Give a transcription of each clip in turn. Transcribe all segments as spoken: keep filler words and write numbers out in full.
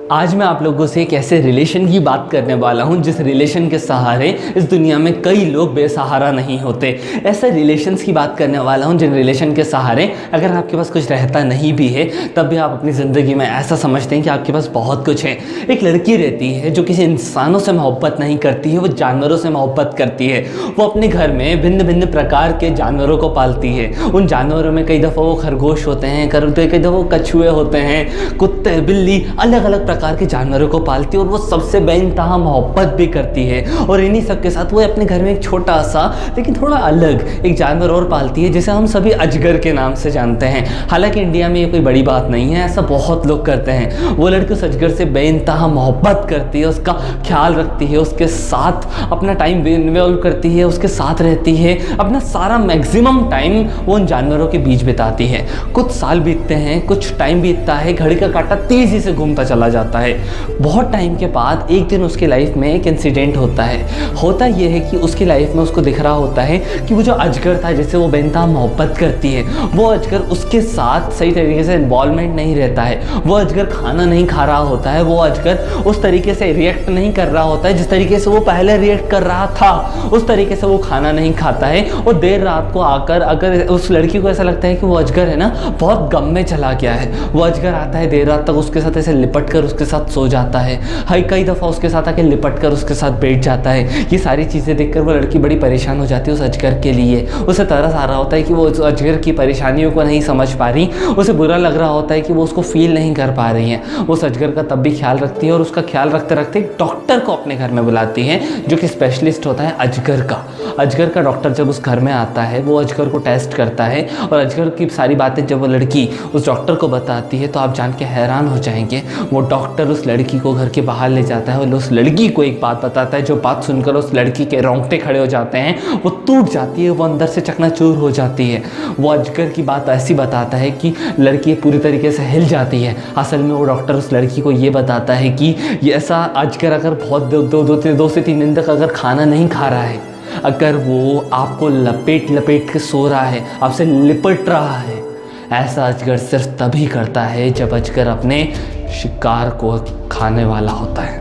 आज मैं आप लोगों से एक ऐसे रिलेशन की बात करने वाला हूं जिस रिलेशन के सहारे इस दुनिया में कई लोग बेसहारा नहीं होते। ऐसे रिलेशंस की बात करने वाला हूं जिन रिलेशन के सहारे अगर आपके पास कुछ रहता नहीं भी है तब भी आप अपनी ज़िंदगी में ऐसा समझते हैं कि आपके पास बहुत कुछ है। एक लड़की रहती है जो किसी इंसानों से मोहब्बत नहीं करती है, वो जानवरों से मोहब्बत करती है। वो अपने घर में भिन्न भिन्न प्रकार के जानवरों को पालती है। उन जानवरों में कई दफ़ा वो खरगोश होते हैं, कई दफ़ा वो कछुए होते हैं, कुत्ते, बिल्ली, अलग अलग प्रकार के जानवरों को पालती है और वो सबसे बेइंतहा मोहब्बत भी करती है। और इन्हीं सब के साथ वो अपने घर में एक छोटा सा लेकिन थोड़ा अलग एक जानवर और पालती है जिसे हम सभी अजगर के नाम से जानते हैं। हालांकि इंडिया में ये कोई बड़ी बात नहीं है, ऐसा बहुत लोग करते हैं। वो लड़की उस अजगर से बेइंतहा मोहब्बत करती है, उसका ख्याल रखती है, उसके साथ अपना टाइम इन्वॉल्व करती है, उसके साथ रहती है, अपना सारा मैक्सिमम टाइम वो उन जानवरों के बीच बिताती है। कुछ साल बीतते हैं, कुछ टाइम बीतता है, घड़ी का कांटा तेज़ी से घूमता चला जाता है। बहुत टाइम के बाद एक दिन उसकी लाइफ में एक इंसिडेंट होता है। होता यह है कि उसकी लाइफ में उसको दिख रहा होता है कि वो जो अजगर था जिससे वो बेइंतहा मोहब्बत करती है, वो अजगर उसके साथ सही तरीके से इन्वॉल्वमेंट नहीं रहता है। वो अजगर खाना नहीं खा रहा होता है, वो अजगर उस तरीके से रिएक्ट नहीं कर रहा होता है जिस तरीके से वो पहले रिएक्ट कर रहा था। उस तरीके से वो खाना नहीं खाता है और देर रात को आकर अगर उस लड़की को ऐसा लगता है कि वो अजगर है ना बहुत गम में चला गया है, वो अजगर आता है देर रात तक उसके साथ ऐसे लिपट कर उसके साथ सो जाता है। हर कई दफ़ा उसके साथ आके लिपट कर उसके साथ बैठ जाता है। ये सारी चीज़ें देखकर वो लड़की बड़ी परेशान हो जाती है उस अजगर के लिए। उसे तरस आ रहा होता है कि वो उस अजगर की परेशानियों को नहीं समझ पा रही, उसे बुरा लग रहा होता है कि वो उसको फील नहीं कर पा रही है। उस अजगर का तब भी ख्याल रखती है और उसका ख्याल रखते रखते एक डॉक्टर को अपने घर में बुलाती है जो कि स्पेशलिस्ट होता है अजगर का। अजगर का डॉक्टर जब उस घर में आता है वो अजगर को टेस्ट करता है और अजगर की सारी बातें जब वो लड़की उस डॉक्टर को बताती है तो आप जान के हैरान हो जाएंगे। वो डॉक्टर उस लड़की को घर के बाहर ले जाता है और उस लड़की को एक बात बताता है जो बात सुनकर उस लड़की के रोंगटे खड़े हो जाते हैं, वो टूट जाती है, वो अंदर से चकनाचूर हो जाती है। वो अजगर की बात ऐसी बताता है कि लड़की पूरी तरीके से हिल जाती है। असल में वो डॉक्टर उस लड़की को ये बताता है कि ये ऐसा अजगर अगर बहुत दो दो दो, दो, दो से तीन दिन तक अगर खाना नहीं खा रहा है, अगर वो आपको लपेट लपेट के सो रहा है, आपसे लिपट रहा है, ऐसा अजगर सिर्फ तभी करता है जब अजगर अपने शिकार को खाने वाला होता है।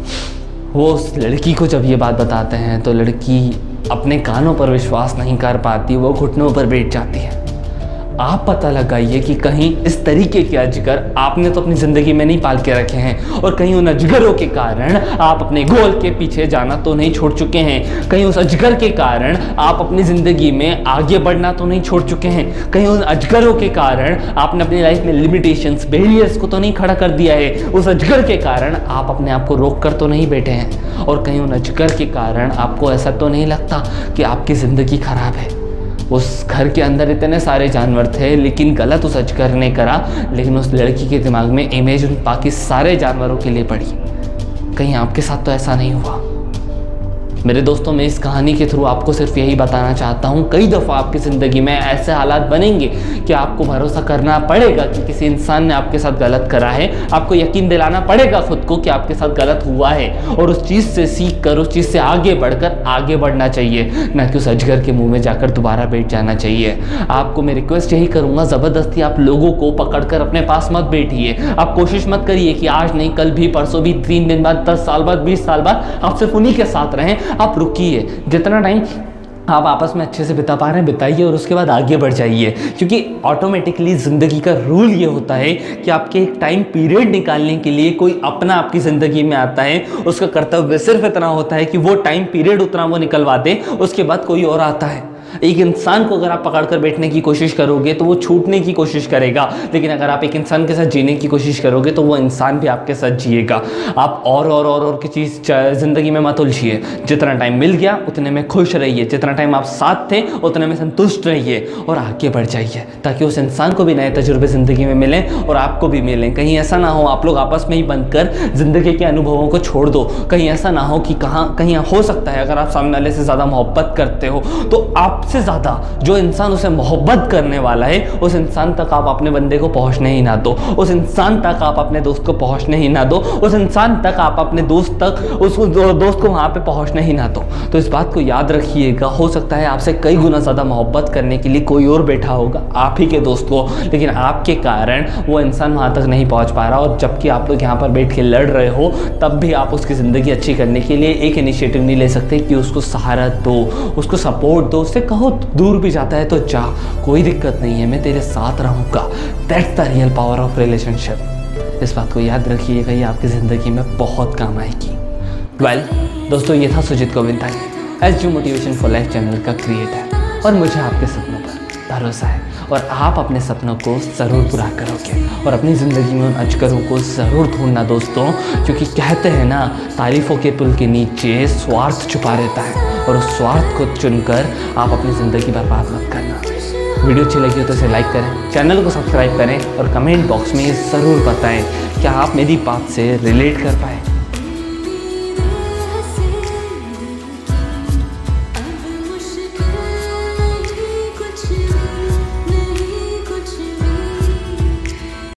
वो उस लड़की को जब ये बात बताते हैं तो लड़की अपने कानों पर विश्वास नहीं कर पाती, वो घुटनों पर बैठ जाती है। आप पता लगाइए कि कहीं इस तरीके के अजगर आपने तो अपनी ज़िंदगी में नहीं पाल के रखे हैं और कहीं उन अजगरों के कारण आप अपने गोल के पीछे जाना तो नहीं छोड़ चुके हैं। कहीं उस अजगर के कारण आप अपनी ज़िंदगी में आगे बढ़ना तो नहीं छोड़ चुके हैं। कहीं उन अजगरों के कारण आपने अपनी लाइफ में लिमिटेशंस, बैरियर्स को तो नहीं खड़ा कर दिया है। उस अजगर के कारण आप अपने आप को रोक कर तो नहीं बैठे हैं और कहीं उन अजगर के कारण आपको ऐसा तो नहीं लगता कि आपकी ज़िंदगी खराब है। उस घर के अंदर इतने सारे जानवर थे लेकिन गलत उस अजगर ने करा, लेकिन उस लड़की के दिमाग में इमेज उन बाकी सारे जानवरों के लिए पड़ी। कहीं आपके साथ तो ऐसा नहीं हुआ? मेरे दोस्तों, मैं इस कहानी के थ्रू आपको सिर्फ यही बताना चाहता हूँ, कई दफ़ा आपकी ज़िंदगी में ऐसे हालात बनेंगे कि आपको भरोसा करना पड़ेगा कि किसी इंसान ने आपके साथ गलत करा है। आपको यकीन दिलाना पड़ेगा खुद को कि आपके साथ गलत हुआ है और उस चीज़ से सीख कर उस चीज़ से आगे बढ़कर आगे बढ़ना चाहिए, ना कि उस अजगर के मुँह में जाकर दोबारा बैठ जाना चाहिए। आपको मैं रिक्वेस्ट यही करूँगा, ज़बरदस्ती आप लोगों को पकड़ कर अपने पास मत बैठिए। आप कोशिश मत करिए कि आज नहीं कल भी, परसों भी, तीन दिन बाद, दस साल बाद, बीस साल बाद आप सिर्फ उन्हीं के साथ रहें। आप रुकिए, जितना टाइम आप आपस में अच्छे से बिता पा रहे हैं बिताइए और उसके बाद आगे बढ़ जाइए, क्योंकि ऑटोमेटिकली ज़िंदगी का रूल ये होता है कि आपके एक टाइम पीरियड निकालने के लिए कोई अपना आपकी ज़िंदगी में आता है। उसका कर्तव्य सिर्फ इतना होता है कि वो टाइम पीरियड उतना वो निकलवा दे, उसके बाद कोई और आता है। एक इंसान को अगर आप पकड़ कर बैठने की कोशिश करोगे तो वो छूटने की कोशिश करेगा, लेकिन अगर आप एक इंसान के साथ जीने की कोशिश करोगे तो वो इंसान भी आपके साथ जिएगा। आप और और और और की चीज़ ज़िंदगी में मत उलझिए। जितना टाइम मिल गया उतने में खुश रहिए, जितना टाइम आप साथ थे उतने में संतुष्ट रहिए और आगे बढ़ जाइए, ताकि उस इंसान को भी नए तजुर्बे ज़िंदगी में मिलें और आपको भी मिलें। कहीं ऐसा ना हो आप लोग आपस में ही बंद कर ज़िंदगी के अनुभवों को छोड़ दो। कहीं ऐसा ना हो कि कहाँ कहीं हो सकता है अगर आप सामने वाले से ज़्यादा मोहब्बत करते हो तो आप आपसे ज़्यादा जो इंसान उसे मोहब्बत करने वाला है उस इंसान तक आप अपने बंदे को पहुंचने ही ना दो, उस इंसान तक आप अपने दोस्त को पहुंचने ही ना दो, उस इंसान तक आप अपने दोस्त तक उस दोस्त को वहाँ पे पहुंचने ही ना दो। तो इस बात को याद रखिएगा, हो सकता है आपसे कई गुना ज़्यादा मोहब्बत करने के लिए कोई और बैठा होगा, आप ही के दोस्त को, लेकिन आपके कारण वो इंसान वहाँ तक नहीं पहुँच पा रहा, और जबकि आप लोग यहाँ पर बैठ के लड़ रहे हो तब भी आप उसकी ज़िंदगी अच्छी करने के लिए एक इनिशिएटिव नहीं ले सकते कि उसको सहारा दो, उसको सपोर्ट दो, उससे कहो दूर भी जाता है तो जा, कोई दिक्कत नहीं है, मैं तेरे साथ रहूँगा। That's the real power of relationship. इस बात को याद रखिएगा, ये आपकी ज़िंदगी में बहुत काम आएगी। वेल well, दोस्तों, ये था Sujit Govindani, S G motivation for life channel का क्रिएटर, और मुझे आपके सपनों पर भरोसा है और आप अपने सपनों को ज़रूर पूरा करोगे और अपनी ज़िंदगी में उन अजगरों को ज़रूर ढूंढना दोस्तों, क्योंकि कहते हैं ना, तारीफ़ों के पुल के नीचे स्वार्थ छुपा रहता है, और उस स्वार्थ को चुनकर आप अपनी ज़िंदगी बर्बाद मत करना। वीडियो अच्छी लगी हो तो इसे लाइक करें, चैनल को सब्सक्राइब करें और कमेंट बॉक्स में ज़रूर बताएं क्या आप मेरी बात से रिलेट कर पाए।